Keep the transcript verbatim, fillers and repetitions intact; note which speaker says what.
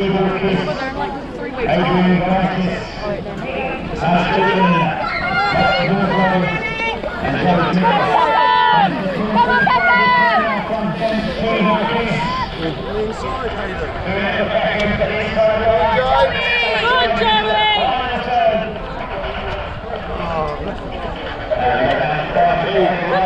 Speaker 1: But they're like three-way tall. Alright then. Come on, Captain! Good, Joey! Good, Joey!